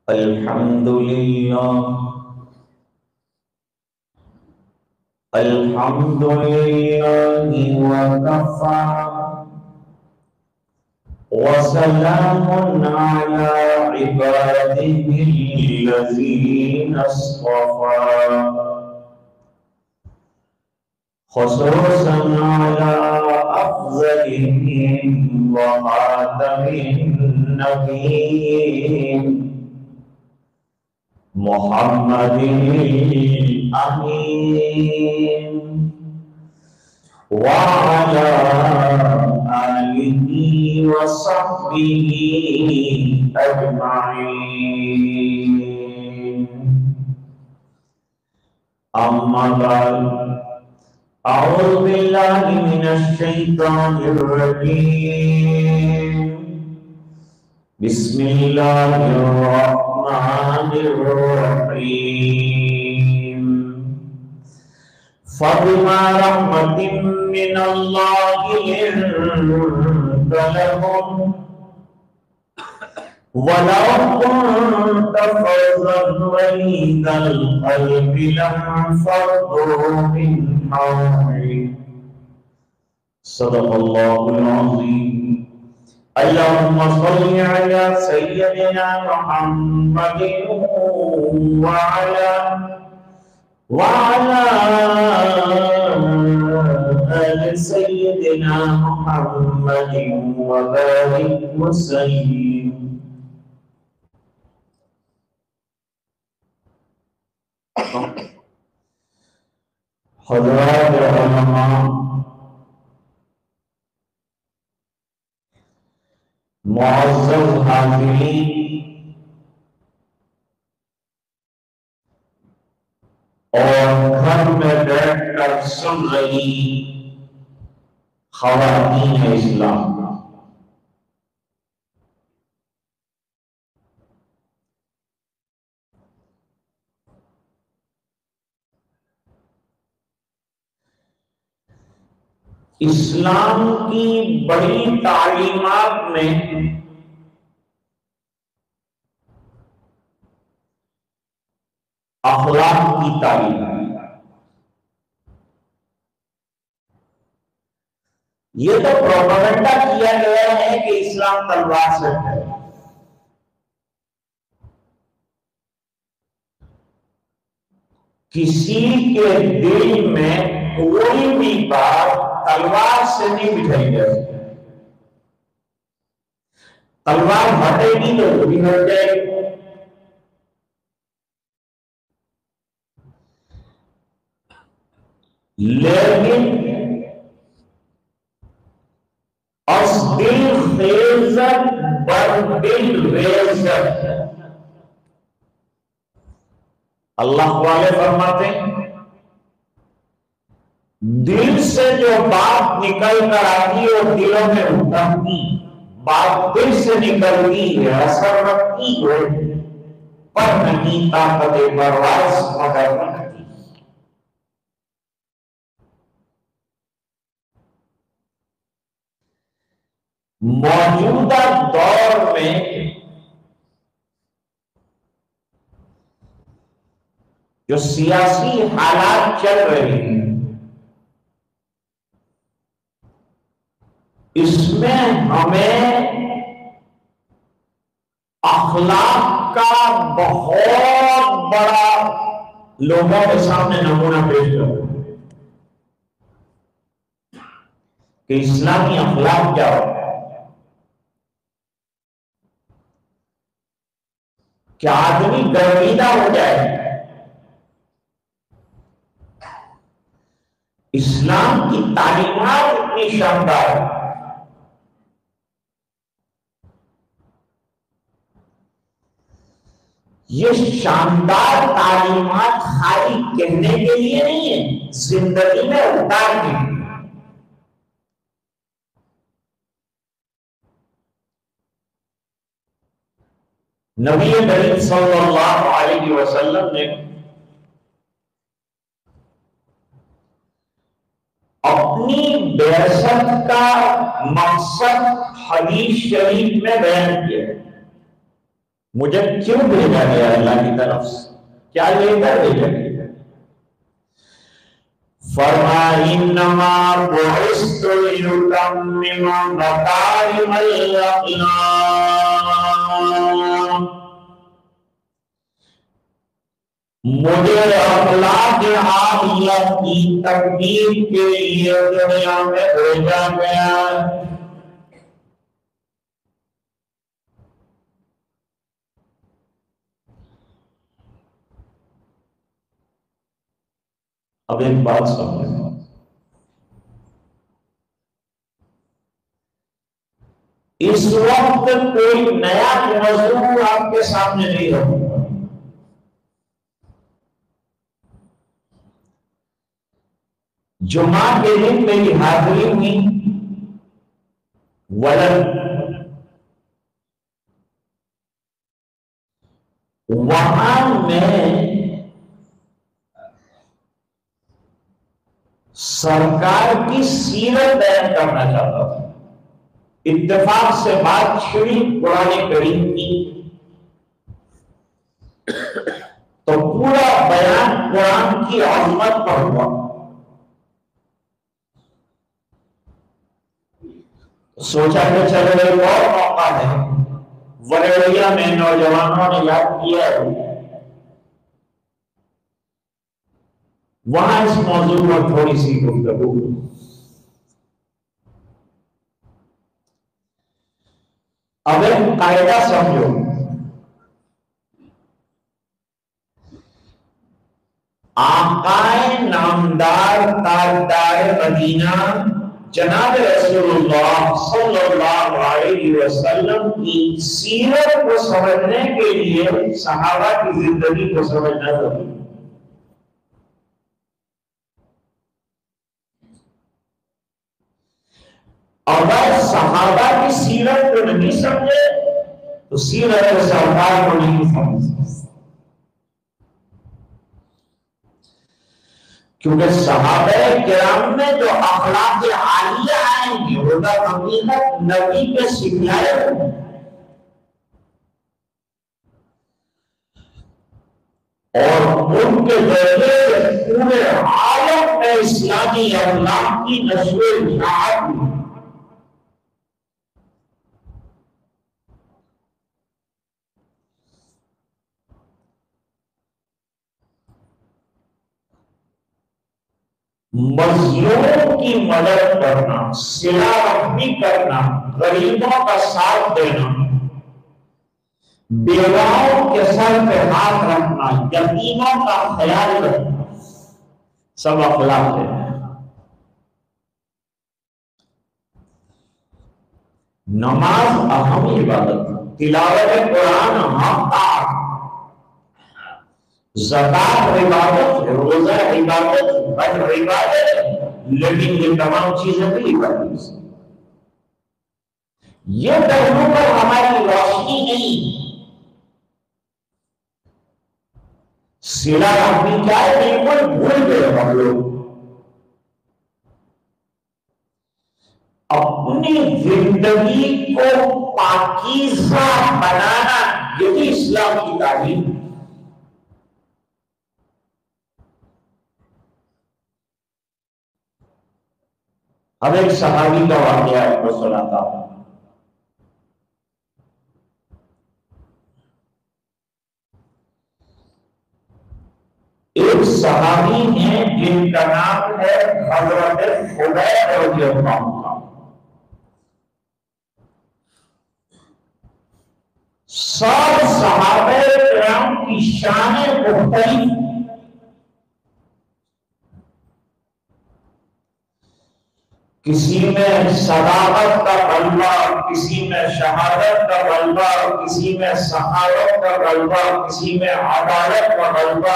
الحمد لله الحمد لله وكفى وسلام على عباده الذين اصطفى خصوصا على أفضلهم وخاتم النبيين محمد الأمين وعلى آله وصحبه أجمعين أما بعد أعوذ بالله من الشيطان الرجيم بسم الله الرحمن الرحيم فبما رحمة من الله لنت لهم ولو كنت فظا غليظ القلب لانفضوا من حولك صدق الله العظيم اللهم صل على سيدنا محمد وعلى آل سيدنا محمد وبارك وسلم. حضرات علماء، معزز حاضرین، اور گھر میں بیٹھ کر سن رہی خواتین اسلام، اسلام کی بڑی تعلیمات میں اخلاق کی تعلیم ہے۔ یہ تو پروپیگنڈا کیا گیا ہے کہ اسلام تلوار سے ہے، کسی کے دل میں کوئی بھی بات تلوار سے نہیں بٹھائی جا سکتی۔ تلوار ہٹے گی تو وہ بھی ہٹ جائے گی۔ لیکن اس دل خیزت بر دل ریزت، اللہ والے فرماتے ہیں دل سے جو بات نکل کر آتی اور دلوں میں اترتی، بات دل سے نکلتی ہے، اثر رکھتی ہے، پر نہیں طاقت پرواز مگر رکھتی۔ موجودہ دور میں جو سیاسی حالات چل رہے ہیں، اس میں ہمیں اخلاق کا بہت بڑا لوگوں کے سامنے نمونہ پیش کرنا کہ اسلامی اخلاق کیا ہوتا ہے، کہ آدمی گرویدہ ہو جائے۔ اسلام کی تعلیمات اتنی شاندار ہے، یہ شاندار تعلیمات خالی کہنے کے لیے نہیں ہے، زندگی میں اتارنے کے لیے۔ نبی کریم صلی اللہ علیہ وسلم نے اپنی بعثت کا مقصد حدیث شریف میں بیان کیا ہے۔ مجھے کیوں بھیجا گیا اللہ کی طرف سے؟ کیا لے کر بھیجا گیا؟ فرمایا انما بعثت لأتمم مکارم الاخلاق، مجھے اخلاق عالیہ کی تکمیل کے لیے دنیا میں بھیجا گیا۔ اب ایک بات سمجھیں، اس وقت کوئی نیا موضوع آپ کے سامنے نہیں رہا۔ جمعہ کے دن میری حاضری ہوئی ولد، وہاں میں سرکار کی سیرت بیان کرنا چاہتا تھا۔ اتفاق سے بات چھڑی قرآن کریم کی، تو پورا بیان قرآن کی عظمت پر ہوا۔ سوچا کہ چلو ایک اور موقع ہے، وریڑیا میں نوجوانوں نے یاد کیا ہے، وہاں اس موضوع پر تھوڑی سی گفتگو۔ اب ایک قاعدہ سمجھو، آقائے نامدار تاجدار مدینہ جناب رسول اللہ صلی اللہ علیہ وسلم کی سیرت کو سمجھنے کے لیے صحابہ کی زندگی کو سمجھنا ضروری ہے۔ اگر صحابہ کی سیرت کو نہیں سمجھے تو سیرت سرکار کو نہیں سمجھ سکتے، کیونکہ صحابہ کرام میں جو اخلاق عالیہ آئیں گے وہ حقیقت نبی کے سکھلائے ہوں۔ اور ان کے ذریعے پورے عالم میں اسلامی اخلاق کی نشر و اشاعت ہوئی۔ مظلوم کی مدد کرنا، صلہ رحمی کرنا، غریبوں کا ساتھ دینا، بیواؤں کے سر پہ ہاتھ رکھنا، یتیموں کا خیال رکھنا، سب اخلاق ہے۔ نماز اہم عبادت، تلاوت قرآن اہم طاعت، زکات عبادت، روزہ عبادت، حج عبادت، لیکن یہ تمام چیزیں بھی عبادت۔ یہ پہلو پر ہماری روشنی نہیں۔ صلہ رحمی کیا ہے بالکل بھول گئے ہم لوگ۔ اپنی زندگی کو پاکیزہ بنانا، یہی اسلام کی تعلیم۔ اب ایک صحابی کا واقعہ آپ کو سناتا ہوں۔ ایک صحابی ہیں جن کا نام ہے حضرت خبیب رضی اللہ عنہ۔ سب صحابہ کرام کی شانیں مختلف، کسی میں صداقت کا غلبہ، کسی میں شہادت کا غلبہ، کسی میں سخاوت کا غلبہ، کسی میں عدالت کا غلبہ۔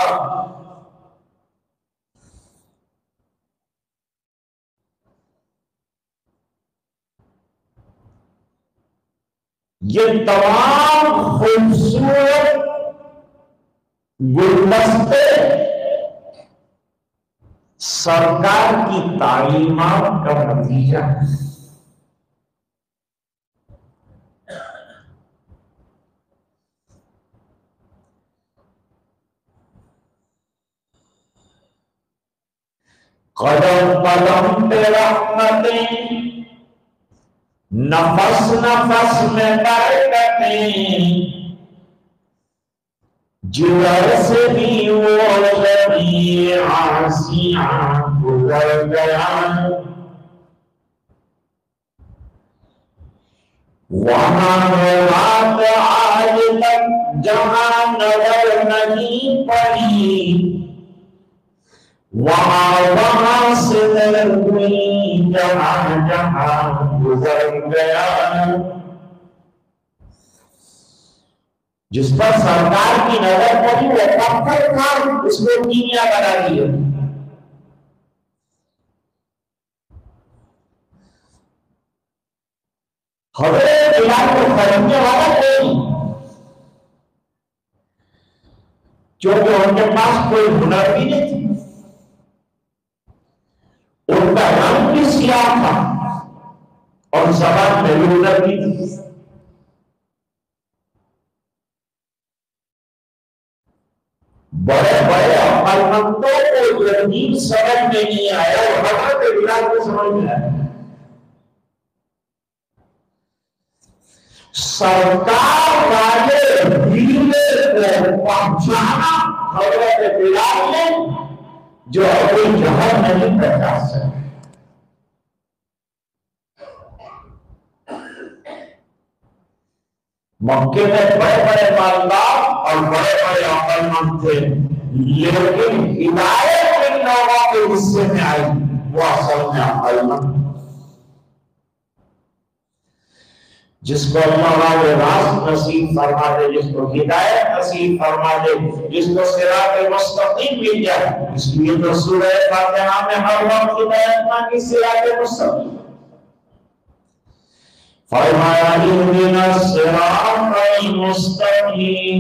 یہ تمام خوبصورت گلدستے سرکار کی تعلیمات کا نتیجہ ہے۔ قدم قدم پہ رحمتیں، نفس نفس میں برکتیں، جگر سے بھی وہ لبی عاصیاں گزر گیا، وہاں رات آج تک جہاں نظر نہیں پڑی، وہاں وہاں سے در ہوئی جہاں جہاں گزر گیا۔ جس پر سرکار کی نظر پڑی وہ پتھر تھا، اس کو کیمیا بنا دیا۔ حضرت بلال کو خریدنے والا کوئی، کیونکہ ان کے پاس کوئی ہنر بھی نہیں تھی، ان کا رنگ بھی سیاہ تھا اور زبان میں ہنر بھی تھی۔ بڑے بڑے عقلمندوں کو یہ دین سمجھ میں نہیں آیا اور حضرت بلال کو سمجھ میں آیا۔ سرکار والے دینے کو پہنچانا حضرت بلال نے جو کوئی جہر نہیں پہنچا سکے۔ مکے میں بڑے بڑے مالدار اور بڑے بڑے عقلمند تھے، لیکن ہدایت ان لوگوں کے حصے میں آئی وہ اصل میں عقلمند۔ جس کو اللہ راست نصیب فرما دے، جس کو ہدایت نصیب فرما دے، جس کو صراط مستقیم مل جائے، اس لیے تو سورہ فاتحہ میں ہر وقت ہدایت مانگی، صراط مستقیم۔ فرمایا اہدنا الصراط المستقیم،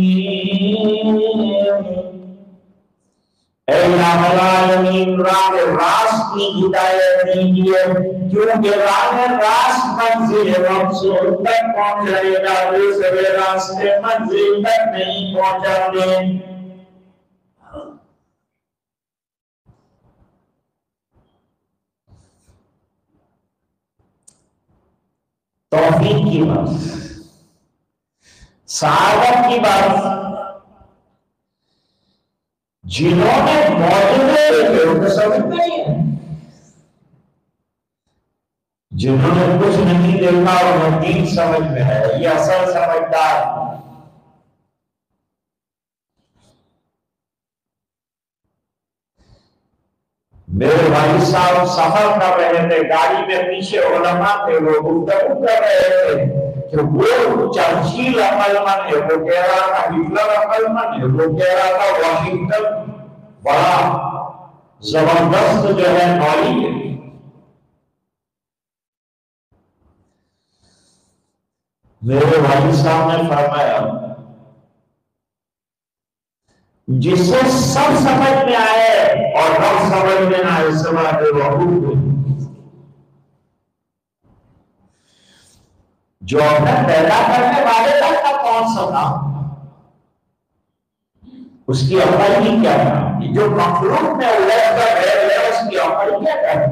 اے الہ العالمین راہ راست کی ہدایت دیجیے، کیونکہ راہ راست منزل مقصود تک پہنچائے گا، دوسرے راستے منزل تک نہیں پہنچا دیں۔ توفیق کی بات، سعادت کی بات، جنہوں نے معجزے دیکھے ان کو سمجھ نہیں ہے، جنہوں نے کچھ نہیں دیکھا اور وہ دین سمجھ میں ہے، یہ اصل سمجھدار۔ میرے بھائی صاحب سفر کر رہے تھے، گاڑی میں پیچھے علماء تھے، وہ گفتگو کر رہے تھے کہ وہ چرچل عقلمند ہے، وہ کہہ رہا تھا ہٹلر عقلمند ہے، وہ کہہ رہا تھا واشنگٹن بڑا زبردست جو ہے نولی ہے۔ میرے بھائی صاحب نے فرمایا جس سے سب سمجھ میں آئے اور رب سمجھ میں نہ آئے سماعت وحود، جو اپنے پیدا کرنے والے تک کا پہنچ سکا اس کی عقل ہی کیا تھا، جو مخلوق میں الجھ کر رہ گیا اس کی عقل کیا تھا۔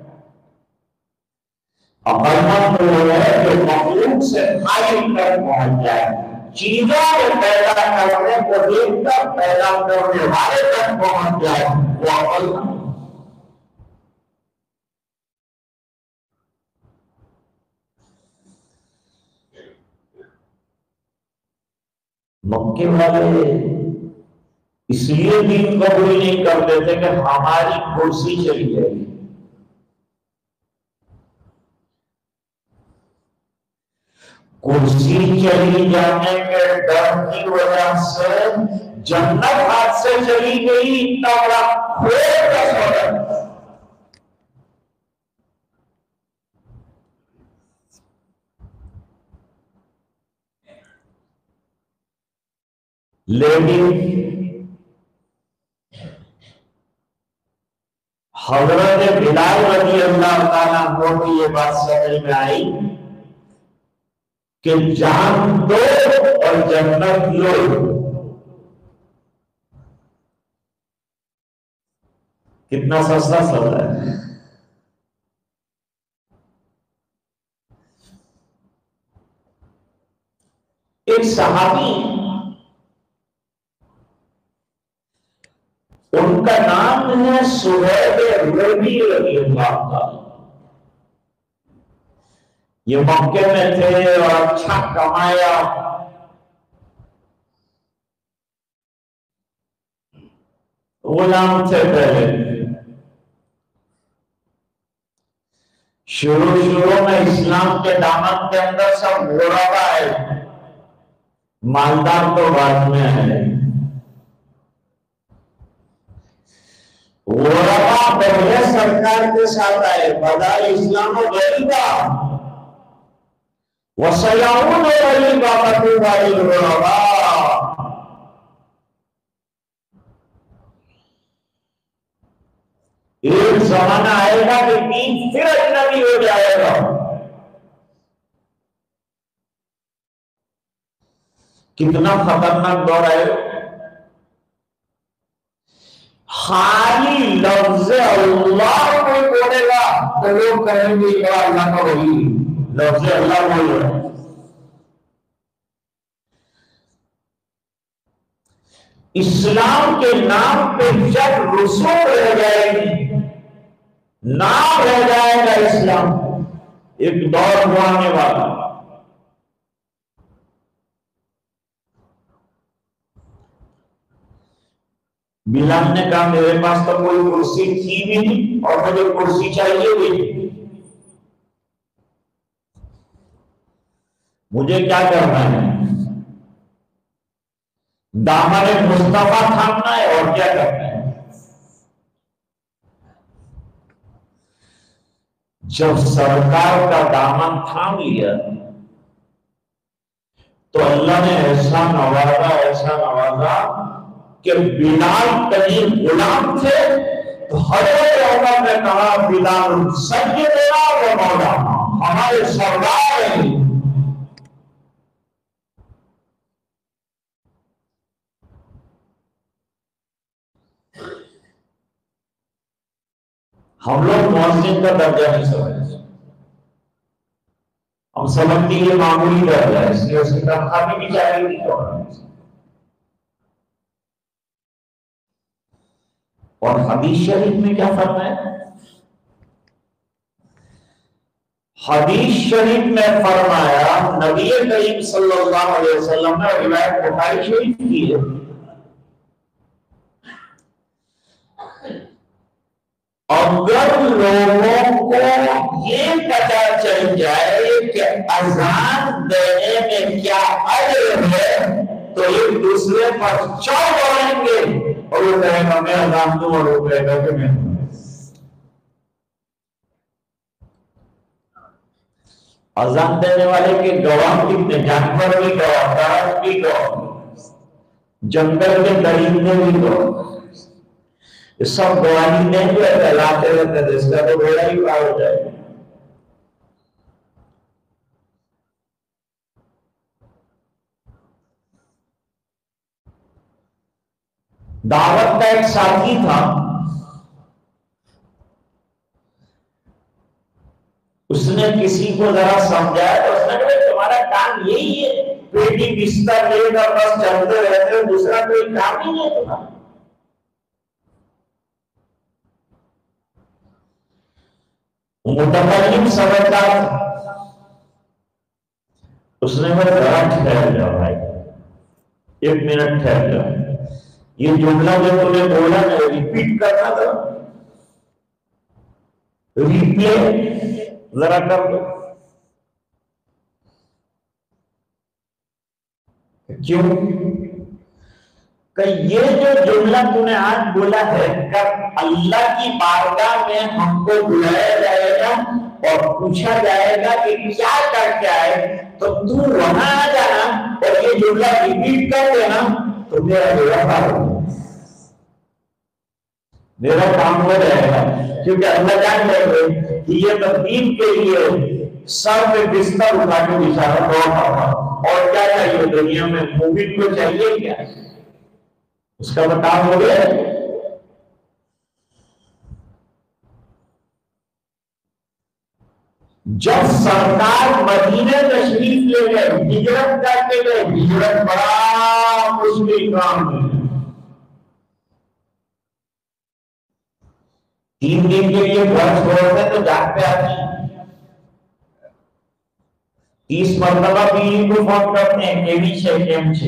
عقل مند وہ ہے جو مخلوق سے خالق تک پہنچ جائے، چیزوں کے پیدا کرنے کو دیکھ کر پیدا کرنے والے تک پہنچ جائے، وہ عقل مند۔ مکے والے اس لیے دین قبول نہیں کرتے تھے کہ ہماری کرسی چلی جائے گی، کرسی چلی جانے کے ڈر کی وجہ سے جنت ہاتھ سے چلی گئی، اتنا بڑا کھوٹ کا سودا۔ لیکن حضرت بلال رضی اللہ تعالیٰ عنہ کو یہ بات سمجھ میں آئی کہ جان دو اور جنت لو۔ کتنا سستا سودا ہے. ایک صحابی ان کا نام ہے سہیب رومی رضی اللہ تعالی. یہ مکے میں تھے اور اچھا کمایا. غلام تھے پہلے. شروع میں اسلام کے دامن کے اندر سب غربا ہے، مالدار تو بعد میں ہے. غربا پہلے سرکار کے ساتھ آئے، بدا اسلام غریبا وسیعون غریبا فتوبى للغرباء. ایک زمانہ آئے گا کہ دین پھر اجنبی ہو جائے گا. کتنا خطرناک دور ہے. خالی لفظ اللہ کوئی بولے گا تو لوگ کہیں گے یہ اللہ کا ولی لفظ اللہ بول رہا ہے. اسلام کے نام پہ جب رسوم رہ جائے گی، نام رہ جائے گا اسلام. ایک دور ہوا آنے والا. بلال نے کہا میرے پاس تو کوئی کرسی تھی بھی نہیں اور مجھے کرسی چاہیے بھی نہیں. مجھے کیا کرنا ہے؟ دامن مصطفیٰ تھامنا ہے اور کیا کرنا ہے. جب سرکار کا دامن تھام لیا تو اللہ نے ایسا نوازا کہ بلال کہیں غلام تھے تو حضرت عمر نے کہا بلال سیدنا و مولانا، ہمارے سردار ہیں. ہم لوگ مؤذن کا درجہ نہیں سمجھتے. ہم سمجھتے یہ معمولی درجہ ہے، اس لیے اس کی تنخواہ بھی چاہیے نہیں ہوگا. اور حدیث شریف میں کیا فرمایا ہے؟ حدیث شریف میں فرمایا نبی کریم صلی اللہ علیہ وسلم نے، روایت بخاری شریف کی ہے، اگر لوگوں کو یہ پتہ چل جائے کہ اذان دینے میں کیا اجر ہے تو ایک دوسرے پر چڑھ پڑیں گے اور وہ کہیں گا میں اذان دوں اور وہ کہے گا کہ میں. اذان دینے والے کے گواہ کتنے؟ جانور بھی گواہ، درخت بھی گواہ، جنگل کے درندے بھی گواہ. یہ سب گواہی دیں گے، کہلاتے رہتے ہیں. اس کا تو بیڑا ہی پار ہو جائے گا. دعوت کا ایک ساتھی تھا، اس نے کسی کو ذرا سمجھایا تو اس نے کہا تمہارا کام یہی ہے، پیٹی بستر لے کر بس چلتے رہتے ہو، دوسرا کوئی کام ہی نہیں تمہارا. متکلم سمجھدار تھا. اس نے کہا ذرا ٹھہر جاؤ بھائی، ایک منٹ ٹھہر جاؤ. یہ جملہ جو تم نے بولا نا ریپیٹ کرنا تھا، ریپلے ذرا کر دو. کیوں کہ یہ جو جملہ تم نے آج بولا ہے کب اللہ کی بارگاہ میں ہم کو بلایا جائے گا اور پوچھا جائے گا کہ کیا کر کے آئے تو تو وہاں آ جانا اور یہ جملہ ریپیٹ کر دینا تو میرا کام ہو جائے گا. کیونکہ اللہ جان لے گے کہ یہ تقدیم کے لیے سر پہ بستر اٹھا کے بچارا ہوگا. اور کیا چاہیے دنیا میں؟ مومن کو چاہیے کیا؟ اس کا بتاؤ ہو گیا. جب سرکار مدینے تشریف لے گئے، ہجرت کر کے گئے، ہجرت بڑا مشکل کام ہے، 3 دن کے لیے گھر چھوڑتے تو جان پہ آتی، 30 مرتبہ بیوی کو فون کرتے ہیں کہ بھی چھے کیم چھے،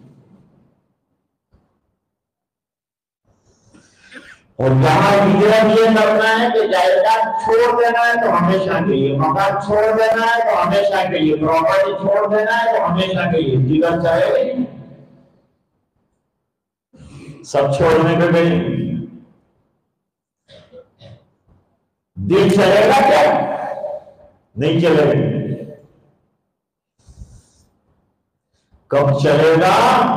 اور جہاں ہجرت یہ کرنا ہے کہ جائیداد چھوڑ دینا ہے تو ہمیشہ کے لیے، مکان چھوڑ دینا ہے تو ہمیشہ کے لیے، پراپرٹی چھوڑ دینا ہے تو ہمیشہ کے لیے، جگر چاہے سب چھوڑنے کے گئے، دل چلے گا کیا؟ نہیں چلے گا۔ کب چلے گا؟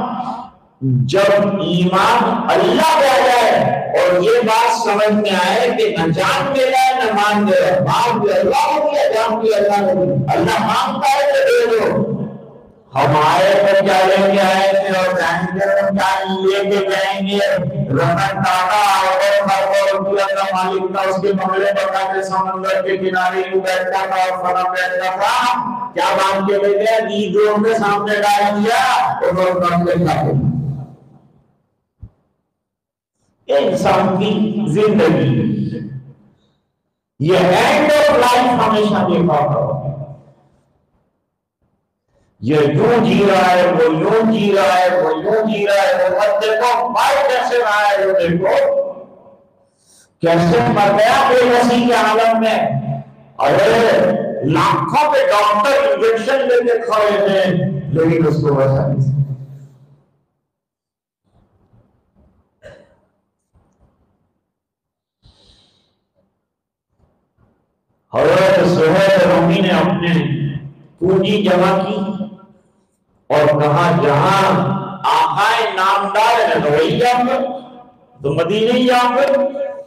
جب ایمان اللہ پہ آ جائے اور یہ بات سمجھ میں آئے کہ نہ جان دے رہا ہے نہ مان دے رہا ہے، مان دے اللہ ہو گیا، جان دے اللہ ہو گیا، اللہ مانگتا ہے تو دے دو۔ ہم آئے تو کیا لیں گے، آئے تھے اور جائیں گے تو کیا لے کے جائیں گے، رتن ٹاٹا اور روپیہ کا مالک تھا، اس کے بنگلے بتا کے سمندر کے کنارے یوں بیٹھتا تھا اور فنا بیٹھتا تھا، کیا مان کے بیٹھے عیدوں کے سامنے ڈال دیا اور وہ کام کے کھاتے۔ یہ انسان کی زندگی، یہ اینڈ آف لائف ہمیشہ دیکھا کرو، یہ یوں جی رہا ہے، وہ یوں جی رہا ہے، وہ یوں جی رہا ہے، وہ مت دیکھو بھائی کیسے رہا ہے، وہ دیکھو کیسے مر گیا بے بسی کے عالم میں۔ ارے لاکھوں کے ڈاکٹر انجیکشن لے کے کھڑے تھے لیکن اس کو بچا نہیں۔ حضرت سہیل رومی نے اپنے پونجی جمع کی اور کہا جہاں آقا نامدار ہے تو وہی جاؤں گا، تو مدینے ہی جاؤں گا۔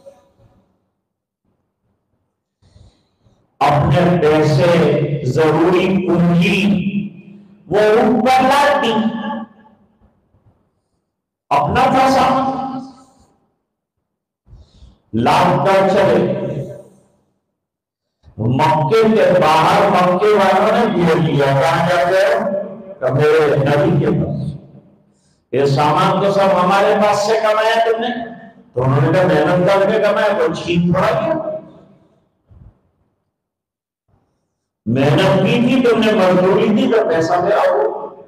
اپنے پیسے ضروری پونجی وہ اوپر لاتی، اپنا پیسہ لاکھ کر چلے۔ مکے کے باہر مکے والوں نے بھیج لیا، کہاں جاتے ہو؟ میرے نبی کے پاس، یہ سامان تو سب ہمارے پاس سے کمایا تم نے، تو انہوں نے کہا محنت کر کے کمایا، تو چھین تھوڑا کیا، محنت کی تھی تم نے، مزدوری تھی تو پیسہ دے آؤ۔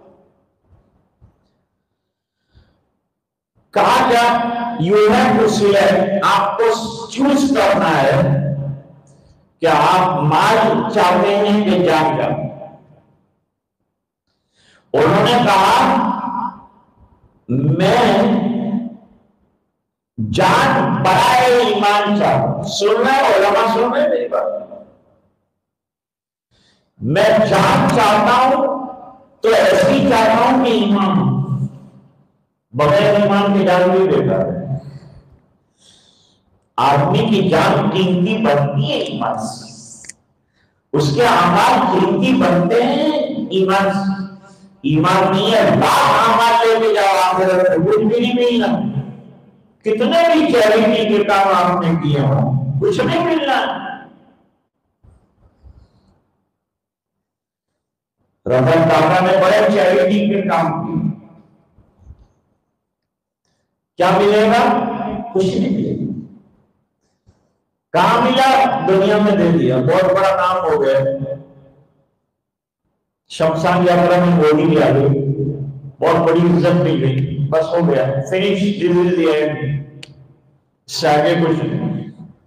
کہا کیا یو ہیو ٹو سلیکٹ، آپ کو چوز کرنا ہے کہ آپ مال چاہتے ہیں کہ جان کا۔ انہوں نے کہا میں جان برائے ایمان چاہتا، سن رہے ہو علماء، سن رہے میری بات، میں جان چاہتا ہوں تو ایسی چاہتا ہوں کہ ایمان، بغیر ایمان کی جان بھی بیکار ہے۔ آدمی کی جان قیمتی بنتی ہے ایمان سے، اس کے اعمال قیمتی بنتے ہیں ایمان سے۔ ایمان نہیں ہے لاکھ اعمال لے کے جاؤ آخرت میں کچھ بھی نہیں ملنا، کتنے بھی چیریٹی کے کام آپ نے کیے ہوں کچھ نہیں ملنا۔ رتن ٹاٹا نے بڑے چیریٹی کے کام کیے، کیا ملے گا؟ کچھ نہیں ملے گا۔ کہاں ملا؟ دنیا میں دے دیا، بہت بڑا کام ہو گیا، شمشان یاترا میں مودی بھی آ گئی، بہت بڑی عزت مل گئی، بس ہو گیا، فنش ڈیل دیا ہے، اس سے آگے کچھ نہیں۔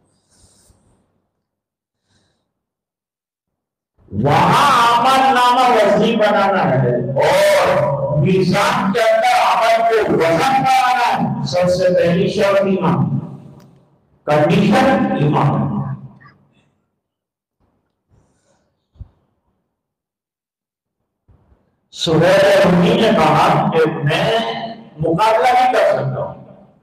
وہاں عمل نامہ وزنی بنانا ہے اور میزان کے اندر عمل کو وزن بنانا ہے، سب سے پہلی شرط ایمان، کنڈیشن ایمان۔ سہیل رومی نے کہا کہ میں مقابلہ نہیں کر سکتا ہوں،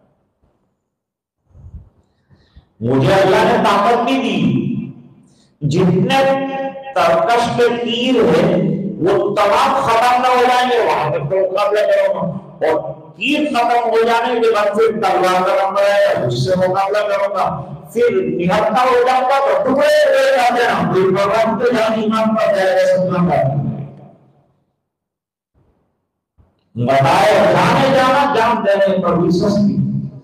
مجھے اللہ نے طاقت نہیں دی، جتنے ترکش کے تیر ہیں وہ تمام ختم نہ ہو جائیں گے وہاں تک تو مقابلہ کروں گا، اور تیر ختم ہو جانے کے بعد پھر تلوار کا نمبر ہے اس سے مقابلہ کروں گا، پھر نہتا ہو جاؤں گا تو ٹکڑے ہوئے جاتے ہیں، کوئی پروگرام تو جان ایمان پر جائے گا سننا کا بتائے جانے جانا جان دینے پر بھی سستی.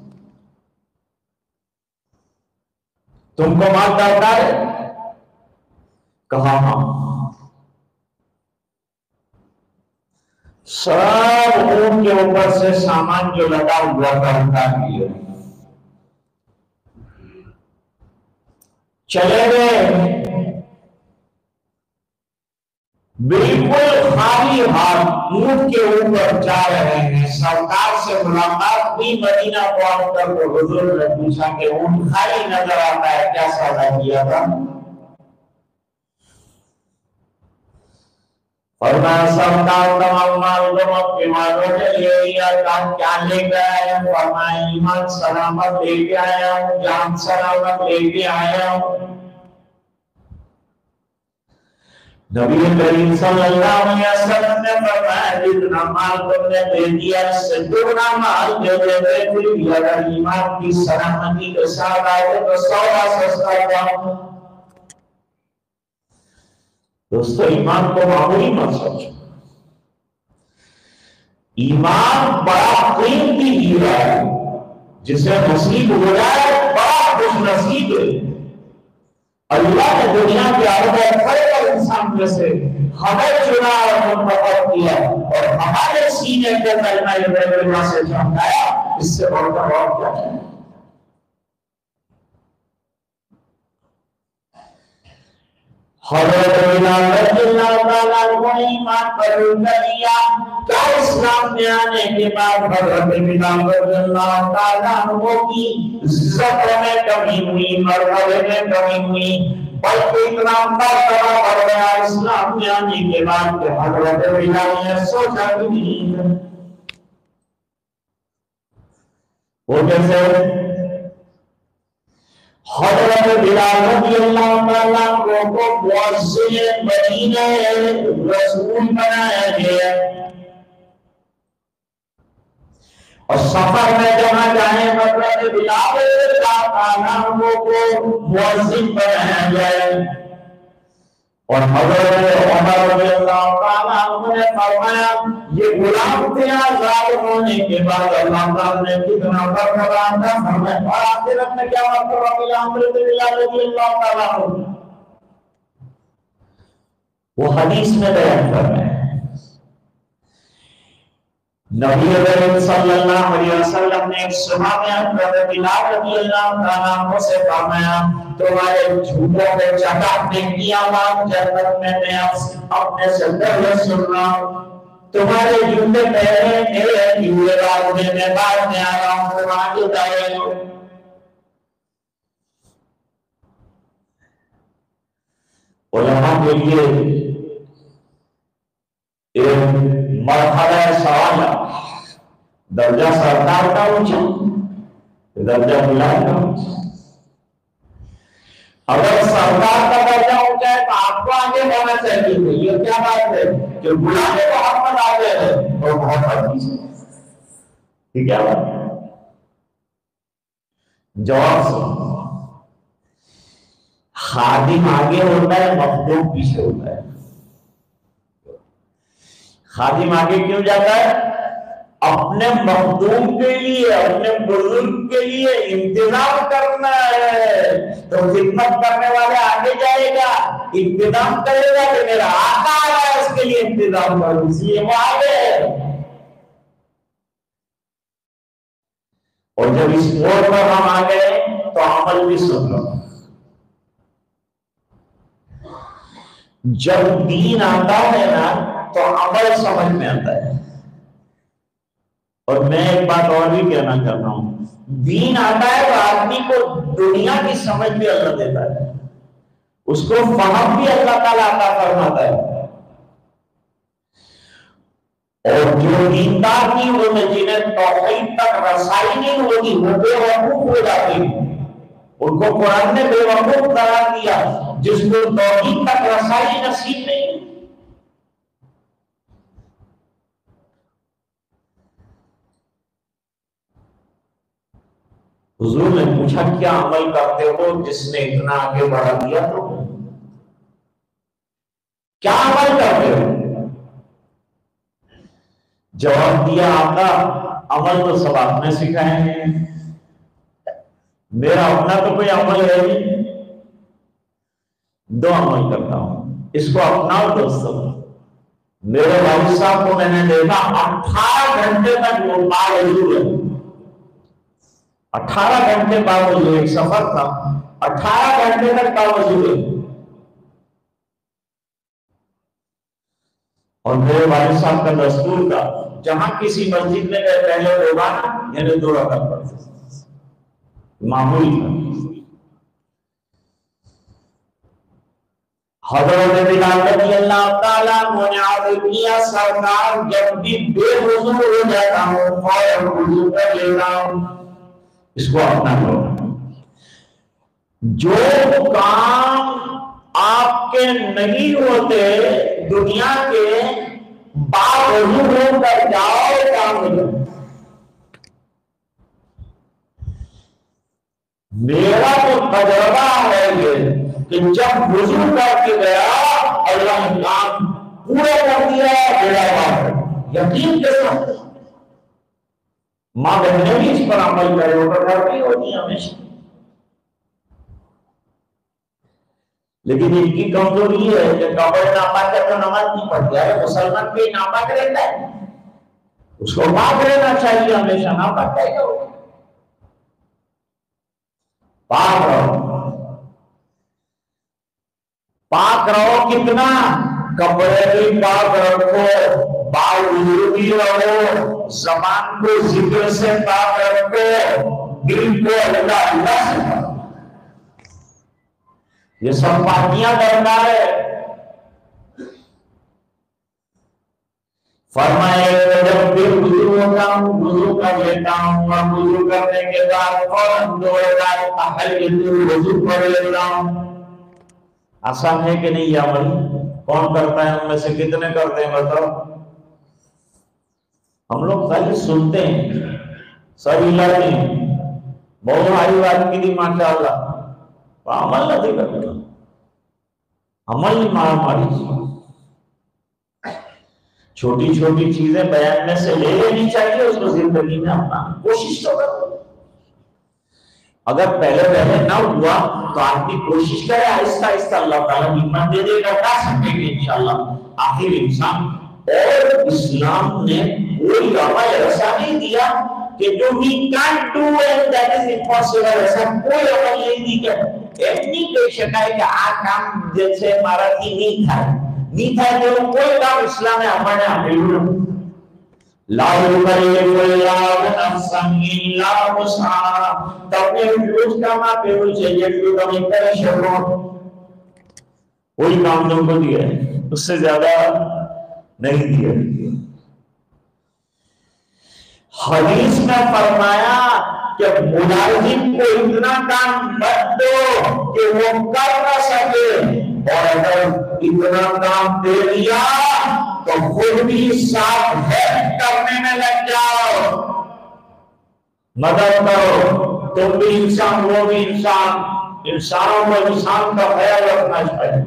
تم کو مال ڈالتا ہے کہا ہاں. سب اونٹ کے اوپر سے سامان جو لگا ہوا کرتا ہے چلے گئے بالکل خالی ہاتھ اونٹ کے اوپر جا رہے ہیں. سرکار سے ملاقات ہوئی مدینہ پہنچ کر تو حضور نے پوچھا کہ اونٹ خالی نظر آتا ہے کیا سودا کیا تھا؟ فرمایا سرکار تمام مال تم اپنے مالوں کے لے لیا تھا، کیا لے کے آیا؟ فرمایا ایمان سلامت لے کے آیا ہوں، جان سلامت لے کے آیا ہوں. نبی کریم صلی اللہ علیہ وسلم نے فرمایا جتنا مال تم نے دے دیا اس سے دگنا مال دے دیتے، پھر بھی اگر ایمان کی سلامتی کے ساتھ آئے تو سودا سستا تھا. دوستو ایمان کو معمولی مت سمجھو، ایمان بڑا قیمتی ہیرا ہے، جسے نصیب ہو جائے بڑا خوش نصیب ہے. اللہ نے دنیا کے اربوں خیر انسان میں سے ہمیں چنا اور منتخب کیا اور ہمارے سینے کو کلمہ اللہ سے چمکایا، اس سے بڑھ کر اور کیا ہے؟ حضرت بلال رضی اللہ تعالیٰ عنہ نے ایمان قبول کر لیا. کیا اسلام میں آنے کے بعد حضرت بلال رضی اللہ تعالیٰ عنہ کی عزت میں کمی ہوئی، مرتبے میں کمی ہوئی، بلکہ اتنا مرتبہ بڑھ گیا اسلام میں آنے کے بعد کہ حضرت بلال نے سوچا کہ نہیں وہ جیسے حضرت بلال رضی اللہ تعالیٰ کو مؤذن مدینہ رسول بنایا گیا اور سفر میں جہاں جائیں حضرت بلال رضی اللہ تعالیٰ کو مؤذن بنایا گیا. اور حضرت عمر رضی اللہ تعالیٰ عنہ نے فرمایا یہ غلام تھے آزاد ہونے کے بعد اللہ تعالیٰ نے کتنا مرتبہ عطا فرمایا. اور آخرت میں کیا مرتبہ ملا حضرت بلال رضی اللہ تعالیٰ عنہ؟ وہ حدیث میں بیان فرمایا نبی کریم صلی اللہ علیہ وسلم نے ایک صبح میں حضرت بلال رضی اللہ تعالیٰ عنہ سے فرمایا تمہارے جھوٹوں پہ چٹاکنے کی آواز جنت میں میں اپنے سے پہلے سن رہا ہوں. تمہارے جوتے پہلے میرے جوڑے بعد میں بعد میں آ رہا ہوں. تم آگے جائے علماء کے لیے ایک مرحلہ سوال درجہ سرکار کا اونچا، درجہ بلال کا اونچا. اگر سرکار کا درجہ اونچا ہے تو آپ کو آگے ہونا چاہیے. یہ کیا بات ہے کہ بلانے محمد آگے ہے اور محمد پیچھے. یہ کیا بات ہے؟ جواب سن، خادم آگے ہوتا ہے مخدوم پیچھے ہوتا ہے. خادم آگے کیوں جاتا ہے؟ اپنے مخدوم کے لیے، اپنے بزرگ کے لیے انتظام کرنا ہے. تو خدمت کرنے والے آگے جائے گا، انتظام کرے گا کہ میرا آقا آ رہا ہے اس کے لیے انتظام کروں، اس لیے وہ آگے ہے. اور جب اس موڑ پر ہم آ گئے تو عمل بھی سن لو. جب دین آتا ہے نا تو عمل سمجھ میں آتا ہے. اور میں ایک بات اور بھی کہنا چاہتا ہوں، دین آتا ہے تو آدمی کو دنیا کی سمجھ بھی اللہ دیتا ہے، اس کو فہم بھی اللہ تعالیٰ عطا فرماتا ہے. اور جو دیندار نہیں ہوتے جنہیں توحید تک رسائی نہیں ہوتی وہ بے وقوف ہو جاتے ہیں. ان کو قرآن نے بے وقوف قرار دیا جس کو توحید تک رسائی نصیب نہیں. حضور نے پوچھا کیا عمل کرتے ہو جس نے اتنا آگے بڑھا دیا؟ تو کیا عمل کرتے ہو؟ جواب دیا آقا عمل تو سب آپ نے سکھائے ہیں، میرا اپنا تو کوئی عمل ہے نہیں، دو عمل کرتا ہوں، اس کو اپنا اور دوستوں۔ میرے والد صاحب کو میں نے دیکھا 18 گھنٹے تک وہ باوضو ہے، 18 گھنٹے باوضو، ایک سفر تھا 18 گھنٹے تک باوضو ہے۔ اور میرے والد صاحب کا دستور تھا جہاں کسی مسجد میں گئے پہلے روزانہ یعنی 2 رکعت پڑھتے، معمولی تھا۔ حضرت بلال رضی اللہ تعالیٰ نے عرض کیا سرکار جب بھی بے وضو ہو جاتا ہوں فوراً وضو کر لیتا ہوں، اس کو اپنا لو۔ جو کام آپ کے نہیں ہوتے دنیا کے باوضو ہو کر جاؤ کام ہو جاؤ۔ میرا تو تجربہ ہے یہ کہ جب وضو کر کے گیا اللہ نے کام پورا کر دیا، میرا بات یقین کے ساتھ۔ ماں بہنیں بھی اس پر عمل کرے ہو کر کرتی ہوتی ہیں ہمیشہ، لیکن ان کی کمزوری ہے کہ کپڑے ناپاک ہے تو نماز نہیں پڑھتا ہے۔ مسلمان بھی ناپاک رہتا ہے، اس کو پاک رہنا چاہیے ہمیشہ، ناپاک ہے کیا پاک رہو، پاک رہو کتنا؟ کپڑے بھی پاک رکھو، باوضو بھی رہو، زبان کو ذکر سے پاک رکھو، دل کو اللہ اللہ سے پاک رکھو۔ یہ سب پاکیاں درکار ہے۔ فرمائے جب بھی وضو ہوتا ہوں وضو کر لیتا ہوں، اور وضو کرنے کے بعد فوراً 2 رکعت تحیۃ الوضو پڑھ لیتا ہوں۔ آسان ہے کہ نہیں یہ عمل؟ کون کرتا ہے؟ ان میں سے کتنے کرتے ہیں بتاؤ؟ ہم لوگ خالی سنتے ہیں، سر ہلاتے ہیں، بہت بھاری بات کی تھی ماشاءاللہ، عمل نہیں کرتا، عمل نہیں ماری۔ چھوٹی چھوٹی چیزیں بیان میں سے لے لینی چاہیے، اس کو زندگی میں اپنا کوشش تو کرو۔ اگر پہلے پہلے نہ ہوا تو آپ کی کوشش کرے، آہستہ آہستہ اللہ تعالیٰ ہمت دے دے گا، کر سکیں گے انشاءاللہ۔ آخر انسان، اور اسلام نے کوئی عمل ایسا نہیں دیا کہ جو we can't do and that is impossible، ایسا کوئی عمل نہیں دیا کہ ایتنی کوئی شکایت کہ کام جیسے ہمارا کی نہیں تھا جو کوئی کام اسلام میں ہمارے عمل لا یکلف اللہ نفسا الا وسعها، تب روز کا ماں پہ اسے جو کمی کرے شروع کوئی کام تم کو دیا ہے، اس سے زیادہ نہیں دیا۔ حدیث میں فرمایا کہ ملازم کو اتنا کام مت دو کہ وہ کر نہ سکے، اور اگر اتنا کام دے دیا تو خود بھی ساتھ ہیلپ کرنے میں لگ جاؤ، مدد کرو۔ تم بھی انسان، وہ بھی انسان، انسانوں کو انسان کا خیال رکھنا چاہیے۔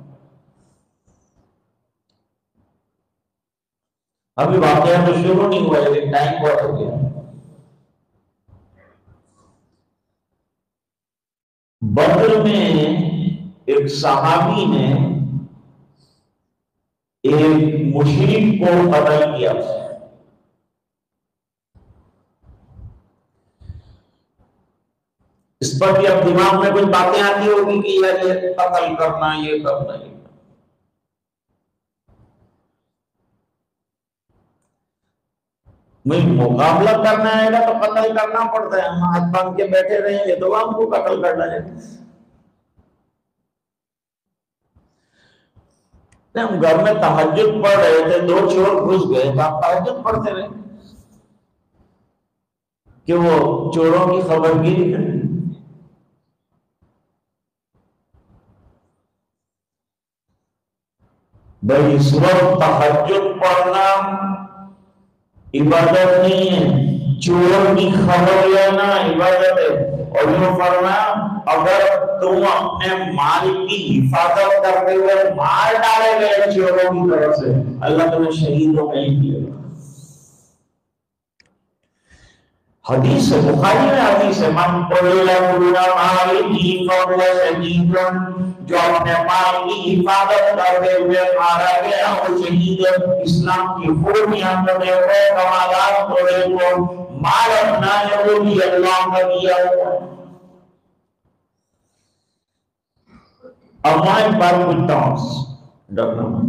ابھی واقعہ تو شروع نہیں ہوا لیکن ٹائم بہت ہو گیا۔ بدر میں ایک صحابی نے ایک مشرک کو قتل کیا، اس پر بھی اب دماغ میں کچھ باتیں آتی ہوگی کہ یار یہ قتل کرنا، یہ کرنا، یہ مقابلہ کرنا ہے گا تو قتل کرنا پڑتا ہے۔ ہم ہاتھ باندھ کے بیٹھے رہیں گے تو ہم کو قتل کرنا ہے۔ ہم گھر میں تہجد پڑھ رہے تھے، 2 چور گھس گئے تو آپ تہجد پڑھتے رہے کہ وہ چوروں کی خبر گیری کریں۔ بھائی اس وقت تہجد پڑھنا عبادت نہیں ہے، چوروں کی خبر لینا عبادت ہے. اور یہ فرمایا اگر تم اپنے مال کی حفاظت کرتے ہوئے مار ڈالے گئے چوروں کی طرف سے، اللہ تمہیں شہیدوں میں ہی دے گا. حدیث ہے، بخاری میں حدیث ہے، من قبل مالی فهو شہید، جو اپنے مال کی حفاظت کرتے ہوئے مارا گیا وہ شہید. اسلام کی خوبیاں تو دیکھو، کمالات تو دیکھو، مال اپنا ہے وہ بھی اللہ کا دیا ہوا. اب میں ایک بات پوچھتا ہوں،